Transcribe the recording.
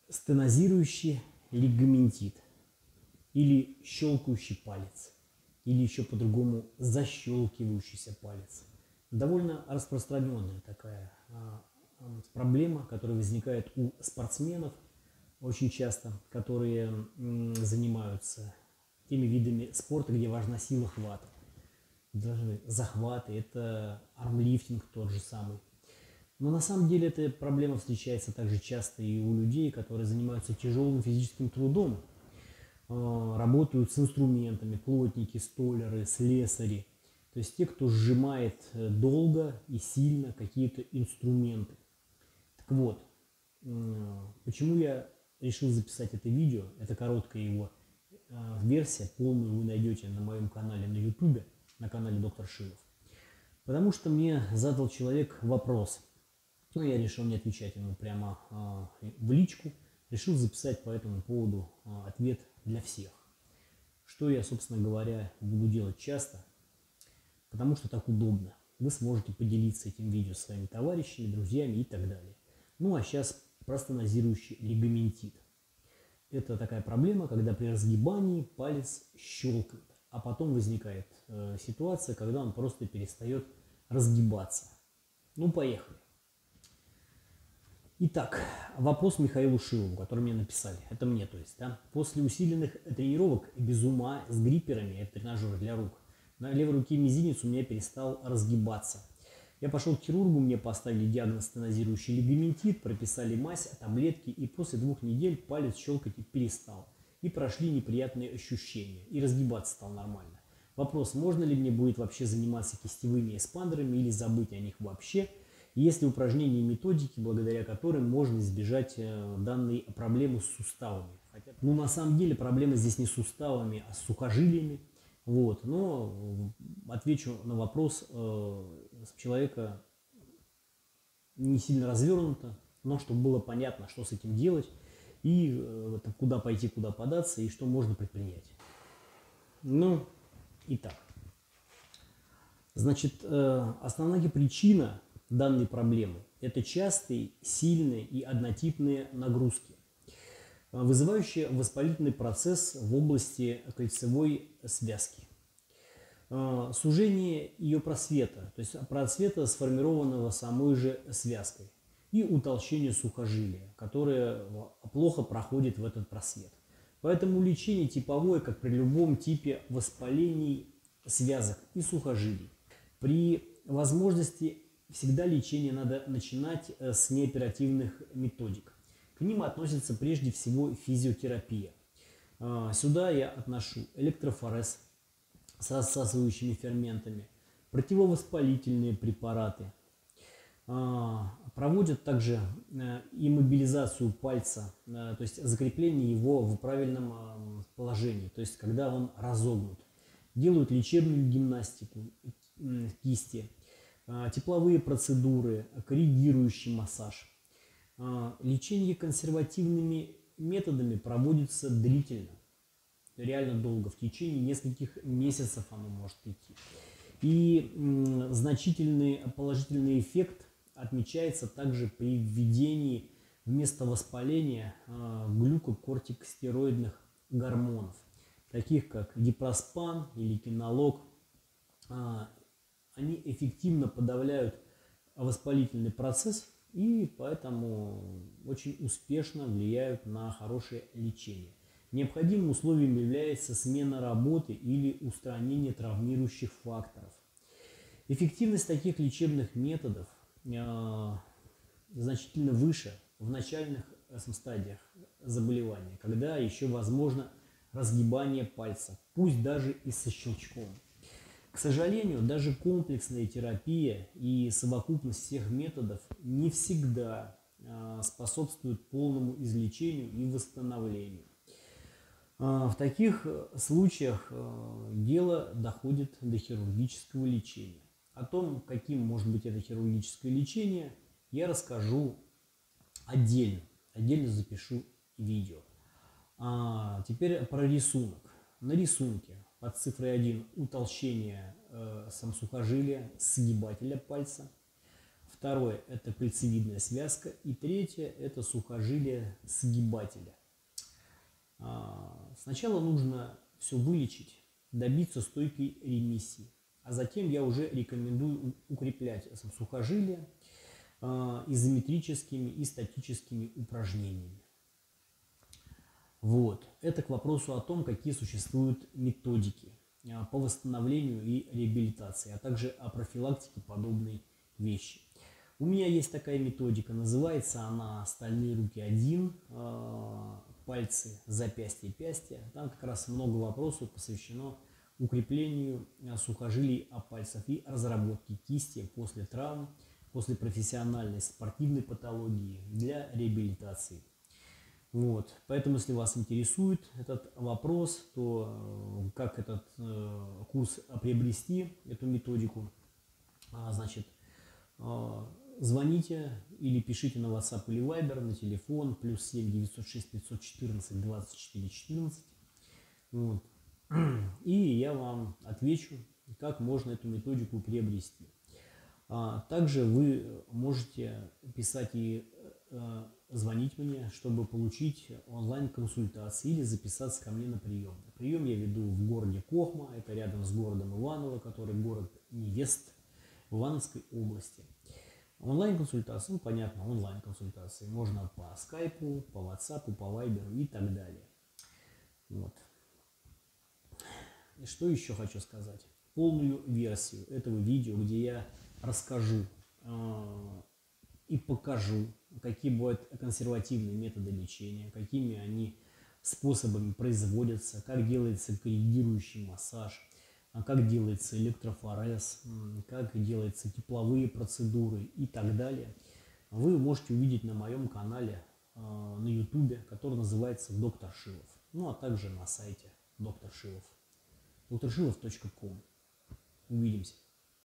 Стенозирующий лигаментит или щелкающий палец, или еще по-другому защелкивающийся палец. Довольно распространенная такая проблема, которая возникает у спортсменов очень часто, которые занимаются теми видами спорта, где важна сила хвата. Даже захваты, это армлифтинг тот же самый. Но на самом деле эта проблема встречается также часто и у людей, которые занимаются тяжелым физическим трудом, работают с инструментами, плотники, столяры, слесари. То есть те, кто сжимает долго и сильно какие-то инструменты. Так вот, почему я решил записать это видео, это короткая его версия, полную вы найдете на моем канале на YouTube, на канале Доктор Шилов. Потому что мне задал человек вопрос, но я решил не отвечать ему прямо в личку, решил записать по этому поводу ответ для всех. Что я, собственно говоря, буду делать часто, потому что так удобно. Вы сможете поделиться этим видео с своими товарищами, друзьями и так далее. Ну а сейчас про стенозирующий лигаментит. Это такая проблема, когда при разгибании палец щелкает, а потом возникает ситуация, когда он просто перестает разгибаться. Ну, поехали. Итак, вопрос Михаилу Шилову, который мне написали. Это мне, то есть, да. После усиленных тренировок без ума с грипперами, это тренажеры для рук, на левой руке мизинец у меня перестал разгибаться. Я пошел к хирургу, мне поставили диагноз стенозирующий лигаментит, прописали мазь, таблетки, и после 2 недель палец щелкать перестал. И прошли неприятные ощущения, и разгибаться стал нормально. Вопрос, можно ли мне будет вообще заниматься кистевыми эспандерами или забыть о них вообще? Есть ли упражнения и методики, благодаря которым можно избежать данной проблемы с суставами? Ну, на самом деле, проблема здесь не с суставами, а с сухожилиями. Вот. Но отвечу на вопрос человека не сильно развернуто, но чтобы было понятно, что с этим делать, и куда пойти, куда податься, и что можно предпринять. Ну, итак. Значит, основная причина данной проблемы – это частые, сильные и однотипные нагрузки, вызывающие воспалительный процесс в области кольцевой связки. Сужение ее просвета, то есть просвета, сформированного самой же связкой, и утолщение сухожилия, которое плохо проходит в этот просвет. Поэтому лечение типовое, как при любом типе воспалений связок и сухожилий. При возможности всегда лечение надо начинать с неоперативных методик. К ним относится прежде всего физиотерапия. Сюда я отношу электрофорез с рассасывающими ферментами, противовоспалительные препараты. Проводят также иммобилизацию пальца, то есть закрепление его в правильном положении, то есть когда он разогнут. Делают лечебную гимнастику кисти, тепловые процедуры, коррегирующий массаж. Лечение консервативными методами проводится длительно, реально долго, в течение нескольких месяцев оно может идти. И значительный положительный эффект отмечается также при введении вместо воспаления глюкокортикостероидных гормонов, таких как дипроспан или кинолог. Они эффективно подавляют воспалительный процесс и поэтому очень успешно влияют на хорошее лечение. Необходимым условием является смена работы или устранение травмирующих факторов. Эффективность таких лечебных методов значительно выше в начальных стадиях заболевания, когда еще возможно разгибание пальца, пусть и со щелчком. К сожалению, даже комплексная терапия и совокупность всех методов не всегда способствуют полному излечению и восстановлению. В таких случаях дело доходит до хирургического лечения. О том, каким может быть это хирургическое лечение, я расскажу отдельно. Отдельно запишу видео. Теперь про рисунок. На рисунке под цифрой 1 утолщение самосухожилия, сгибателя пальца. Второе – это кольцевидная связка. И третье – это сухожилие сгибателя. Сначала нужно все вылечить, добиться стойкой ремиссии. А затем я уже рекомендую укреплять сухожилия изометрическими и статическими упражнениями. Вот. Это к вопросу о том, какие существуют методики по восстановлению и реабилитации, а также о профилактике подобной вещи. У меня есть такая методика, называется она «Стальные руки 1», пальцы, запястья, пястья. Там как раз много вопросов посвящено укреплению сухожилий пальцев и разработке кисти после травм, после профессиональной спортивной патологии для реабилитации. Вот. Поэтому, если вас интересует этот вопрос, то как этот курс приобрести, эту методику, значит, звоните или пишите на WhatsApp или Viber на телефон +7 906 514 24 14. Вот. И я вам отвечу, как можно эту методику приобрести. Также вы можете писать и звонить мне, чтобы получить онлайн-консультации или записаться ко мне на прием. Прием я веду в городе Кохма, это рядом с городом Иваново, который город невест в Ивановской области. Онлайн-консультации, ну понятно, онлайн-консультации можно по скайпу, по WhatsApp, по Viber и так далее. Вот. И что еще хочу сказать? Полную версию этого видео, где я расскажу и покажу, какие бывают консервативные методы лечения, какими они способами производятся, как делается корректирующий массаж, как делается электрофорез, как делаются тепловые процедуры и так далее, вы можете увидеть на моем канале на YouTube, который называется «Доктор Шилов», ну а также на сайте доктор Шилов, drshilov.com. Увидимся.